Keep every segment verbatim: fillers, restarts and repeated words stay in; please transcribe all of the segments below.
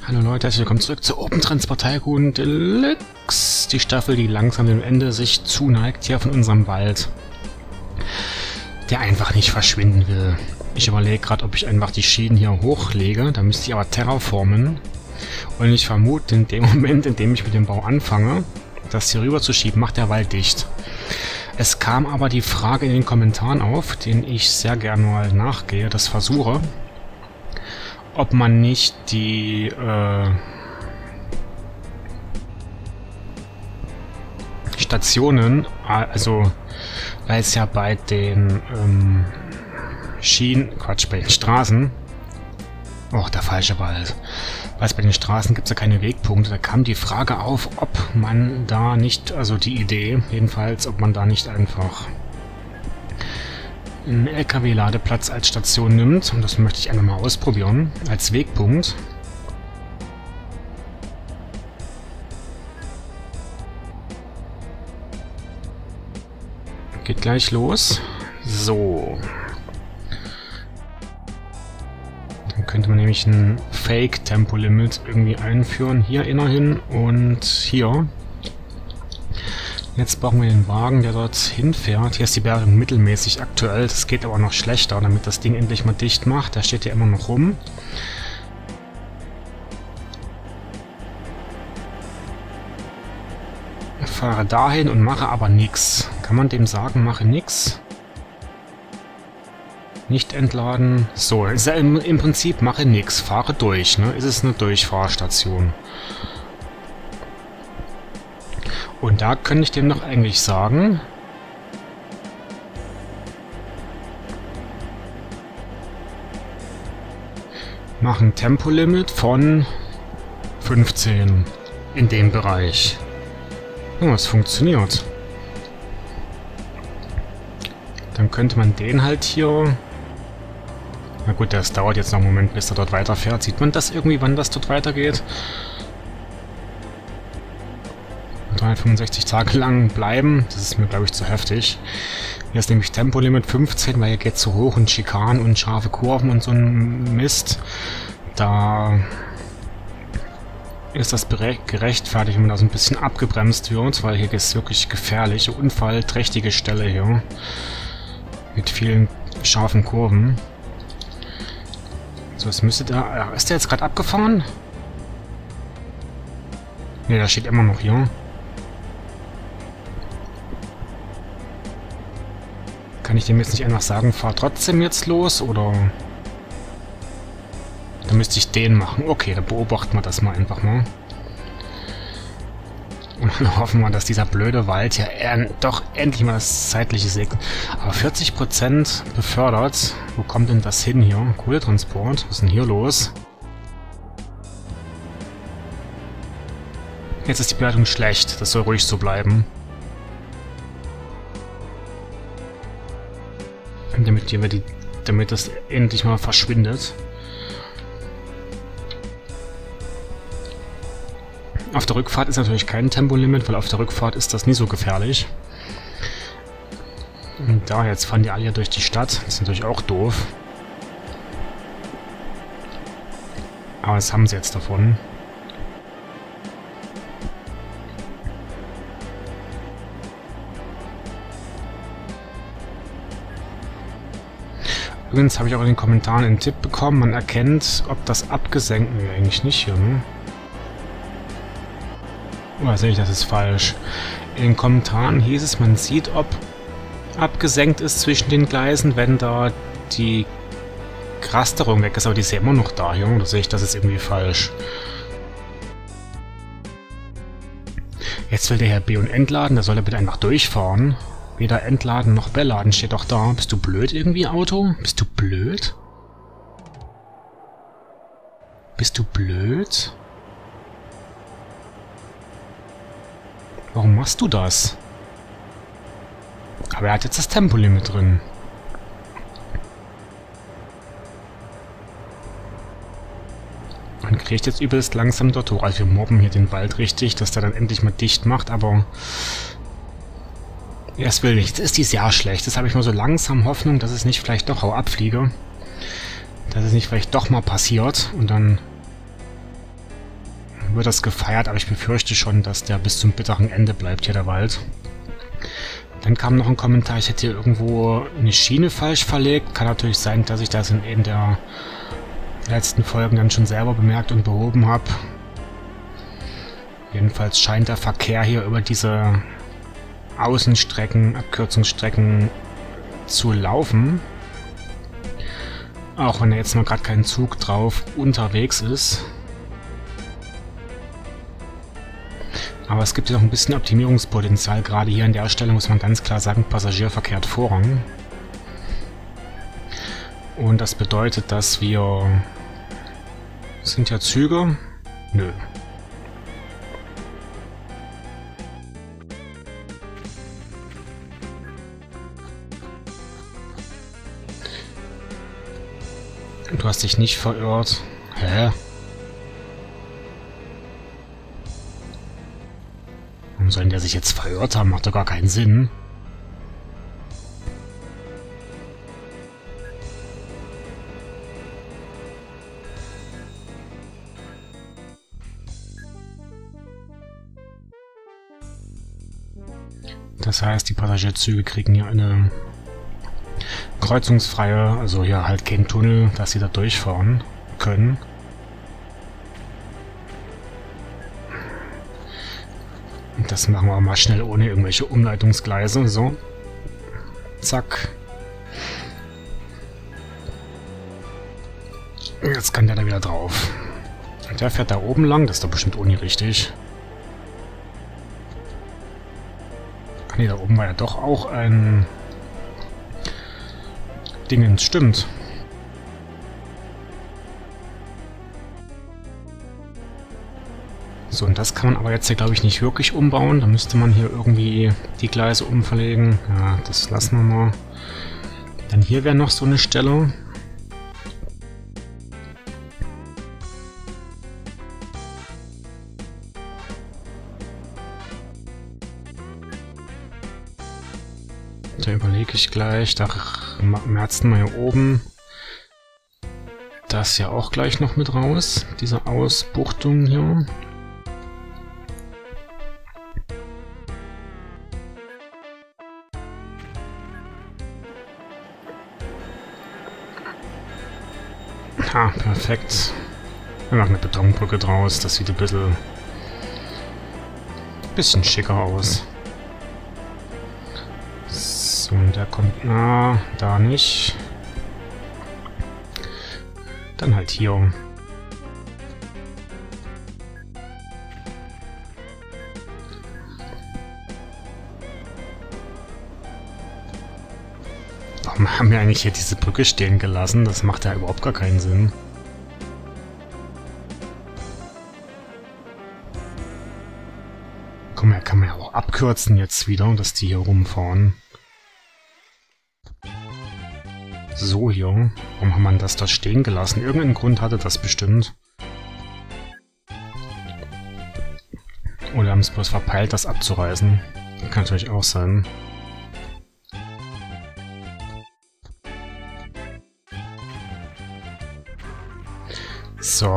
Hallo Leute, herzlich willkommen zurück zu Open Transport Tycoon Deluxe. Die Staffel, die langsam dem Ende sich zuneigt hier von unserem Wald. Der einfach nicht verschwinden will. Ich überlege gerade, ob ich einfach die Schienen hier hochlege. Da müsste ich aber terraformen. Und ich vermute, in dem Moment, in dem ich mit dem Bau anfange, das hier rüber zu schieben, macht der Wald dicht. Es kam aber die Frage in den Kommentaren auf, den ich sehr gerne mal nachgehe, das versuche, ob man nicht die äh, Stationen, also weil es ja bei den ähm, Schienen, Quatsch, bei den Straßen, oh, der falsche Wald, weil es bei den Straßen gibt es ja keine Wegpunkte, da kam die Frage auf, ob man da nicht, also die Idee jedenfalls, ob man da nicht einfach einen L K W-Ladeplatz als Station nimmt. Und das möchte ich einfach mal ausprobieren, als Wegpunkt. Geht gleich los. So. Dann könnte man nämlich ein Fake-Tempolimit irgendwie einführen. Hier innerhin und hier. Jetzt brauchen wir den Wagen, der dort hinfährt. Hier ist die Bergung mittelmäßig aktuell. Das geht aber noch schlechter, damit das Ding endlich mal dicht macht. Der steht hier immer noch rum. Ich fahre dahin und mache aber nichts. Kann man dem sagen, mache nichts? Nicht entladen. So, ist ja im, im Prinzip mache nichts. Fahre durch, ne? Ist es eine Durchfahrstation? Und da könnte ich dem noch eigentlich sagen, machen Tempolimit von fünfzehn in dem Bereich. Oh, es funktioniert. Dann könnte man den halt hier... Na gut, das dauert jetzt noch einen Moment, bis er dort weiterfährt. Sieht man das irgendwie, wann das dort weitergeht? dreihundertfünfundsechzig Tage lang bleiben, das ist mir, glaube ich, zu heftig. Hier ist nämlich Tempolimit fünfzehn, weil hier geht es so hoch und Schikanen und scharfe Kurven und so ein Mist. Da ist das gerechtfertigt, wenn man da so ein bisschen abgebremst wird, weil hier ist wirklich gefährliche, unfallträchtige Stelle hier. Mit vielen scharfen Kurven. So, es müsste da... Ist der jetzt gerade abgefahren? Ne, der steht immer noch hier. Kann ich dem jetzt nicht einfach sagen, fahr trotzdem jetzt los, oder? Dann müsste ich den machen. Okay, dann beobachten wir das mal einfach mal. Und dann hoffen wir, dass dieser blöde Wald ja äh, doch endlich mal das Zeitliche segnet. Aber vierzig Prozent befördert. Wo kommt denn das hin hier? Kohletransport. Was ist denn hier los? Jetzt ist die Bewertung schlecht. Das soll ruhig so bleiben. Damit, hier die, damit das endlich mal verschwindet. Auf der Rückfahrt ist natürlich kein Tempolimit, weil auf der Rückfahrt ist das nie so gefährlich. Und da, jetzt fahren die alle durch die Stadt. Das ist natürlich auch doof. Aber das haben sie jetzt davon. Übrigens habe ich auch in den Kommentaren einen Tipp bekommen, man erkennt, ob das abgesenkt... Nee, eigentlich nicht hier, ne? Oder sehe ich, das ist falsch. In den Kommentaren hieß es, man sieht, ob abgesenkt ist zwischen den Gleisen, wenn da die Rasterung weg ist, aber die ist ja immer noch da, hier. Da sehe ich, das ist irgendwie falsch. Jetzt will der Herr B und entladen, da soll er bitte einfach durchfahren. Weder entladen noch beladen steht doch da. Bist du blöd irgendwie, Auto? Bist du blöd? Bist du blöd? Warum machst du das? Aber er hat jetzt das Tempolimit drin. Man kriegt jetzt übelst langsam dort hoch. Also wir mobben hier den Wald richtig, dass der dann endlich mal dicht macht, aber... Es will nicht. Das ist dies Jahr schlecht. Das habe ich mal so langsam Hoffnung, dass es nicht vielleicht doch hau abfliege. Dass es nicht vielleicht doch mal passiert und dann wird das gefeiert, aber ich befürchte schon, dass der bis zum bitteren Ende bleibt hier, der Wald. Dann kam noch ein Kommentar, ich hätte hier irgendwo eine Schiene falsch verlegt. Kann natürlich sein, dass ich das in eben der letzten Folgen dann schon selber bemerkt und behoben habe. Jedenfalls scheint der Verkehr hier über diese Außenstrecken, Abkürzungsstrecken zu laufen. Auch wenn da jetzt noch gerade kein Zug drauf unterwegs ist. Aber es gibt ja noch ein bisschen Optimierungspotenzial. Gerade hier an der Stelle muss man ganz klar sagen, Passagierverkehr hat Vorrang. Und das bedeutet, dass wir... Sind ja Züge? Nö. Du hast dich nicht verirrt. Hä? Warum soll denn der sich jetzt verirrt haben? Macht doch gar keinen Sinn. Das heißt, die Passagierzüge kriegen hier eine kreuzungsfreie, also hier halt kein Tunnel, dass sie da durchfahren können. Das machen wir mal schnell ohne irgendwelche Umleitungsgleise. So. Zack. Jetzt kann der da wieder drauf. Und der fährt da oben lang. Das ist doch bestimmt Uni richtig. Ach nee, da oben war ja doch auch ein Dingens. Stimmt. So, und das kann man aber jetzt hier, glaube ich, nicht wirklich umbauen. Da müsste man hier irgendwie die Gleise umverlegen. Ja, das lassen wir mal. Dann hier wäre noch so eine Stelle. Da überlege ich gleich. Da merzen wir hier oben. Das ja auch gleich noch mit raus. Diese Ausbuchtung hier. Ah, perfekt. Wir machen eine Betonbrücke draus. Das sieht ein bisschen, bisschen schicker aus. So, und der kommt... Na, da nicht. Dann halt hier. Warum haben wir eigentlich hier diese Brücke stehen gelassen? Das macht ja überhaupt gar keinen Sinn. Komm, kann man ja auch abkürzen jetzt wieder, dass die hier rumfahren. So hier. Warum haben wir das da stehen gelassen? Irgendeinen Grund hatte das bestimmt. Oder haben es bloß verpeilt, das abzureißen. Kann natürlich auch sein. So.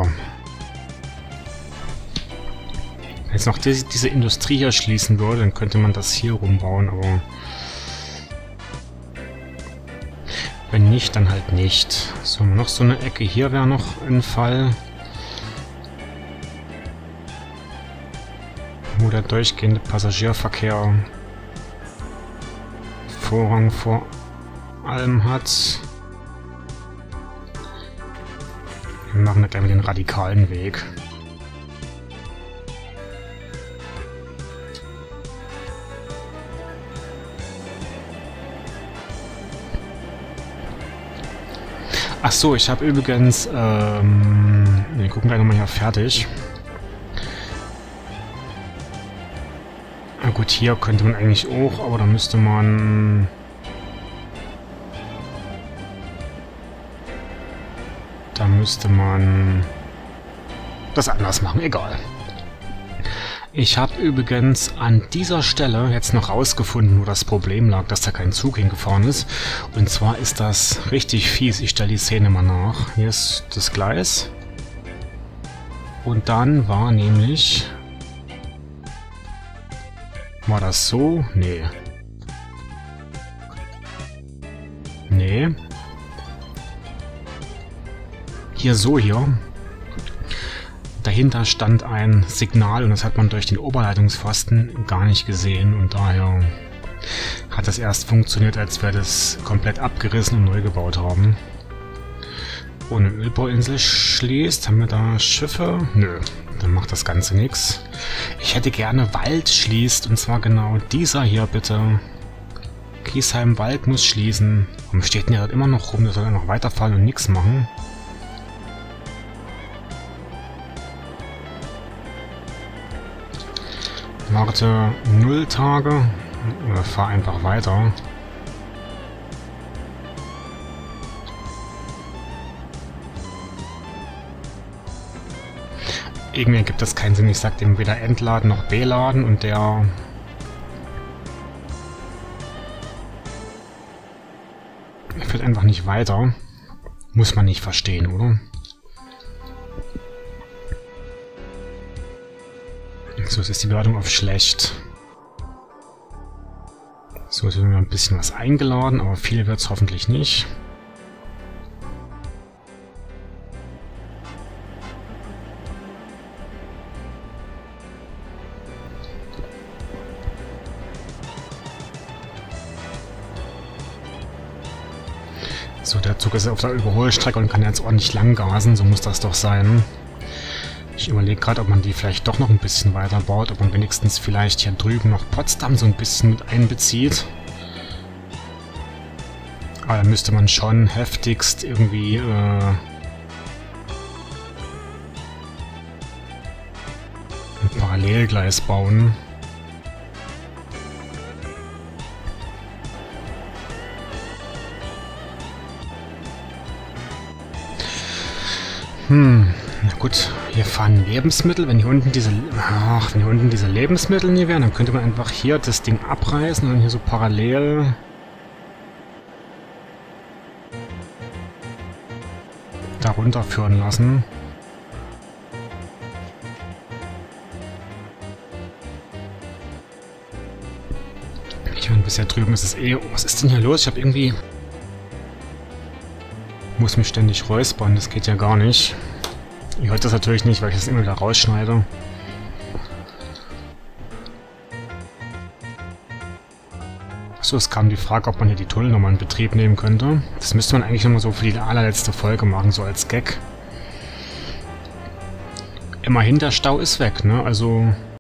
Wenn jetzt noch diese, diese Industrie hier schließen würde, dann könnte man das hier rumbauen, aber... Wenn nicht, dann halt nicht. So, noch so eine Ecke hier wäre noch ein Fall. Wo der durchgehende Passagierverkehr Vorrang vor allem hat. Wir machen da gleich mit den radikalen Weg. Ach so, ich habe übrigens, ähm, wir gucken gleich nochmal hier fertig. Na gut, hier könnte man eigentlich auch, aber da müsste man... Da müsste man das anders machen, egal. Ich habe übrigens an dieser Stelle jetzt noch rausgefunden, wo das Problem lag, dass da kein Zug hingefahren ist. Und zwar ist das richtig fies. Ich stelle die Szene mal nach. Hier ist das Gleis. Und dann war nämlich... War das so? Nee. Nee. Hier so hier. Dahinter stand ein Signal und das hat man durch den Oberleitungspfosten gar nicht gesehen und daher hat das erst funktioniert, als wir das komplett abgerissen und neu gebaut haben. Oh, eine Ölbauinsel schließt. Haben wir da Schiffe? Nö, dann macht das Ganze nichts. Ich hätte gerne Wald schließt und zwar genau dieser hier bitte. Kiesheim Wald muss schließen. Warum steht denn der immer noch rum? Der soll einfach weiterfahren und nichts machen. Warte null Tage. Oder fahr einfach weiter. Irgendwie ergibt das keinen Sinn. Ich sag dem weder entladen noch beladen und der... fährt einfach nicht weiter. Muss man nicht verstehen, oder? So, jetzt ist die Beladung auf schlecht. So, jetzt haben wir ein bisschen was eingeladen, aber viel wird es hoffentlich nicht. So, der Zug ist auf der Überholstrecke und kann jetzt ordentlich lang gasen, so muss das doch sein. Ich überlege gerade, ob man die vielleicht doch noch ein bisschen weiter baut, ob man wenigstens vielleicht hier drüben noch Potsdam so ein bisschen mit einbezieht. Aber da müsste man schon heftigst irgendwie äh, ein Parallelgleis bauen. Hm, na gut, hier fahren Lebensmittel. Wenn hier unten diese, ach, wenn hier unten diese Lebensmittel nie wären, dann könnte man einfach hier das Ding abreißen und dann hier so parallel da runterführen lassen. Ich meine, bisher drüben ist es eh... Was ist denn hier los? Ich habe irgendwie... muss mich ständig räuspern, das geht ja gar nicht. Ihr hört das natürlich nicht, weil ich das immer wieder rausschneide. Achso, es kam die Frage, ob man hier die Tunnel nochmal in Betrieb nehmen könnte. Das müsste man eigentlich nochmal so für die allerletzte Folge machen, so als Gag. Immerhin, der Stau ist weg, ne? Also...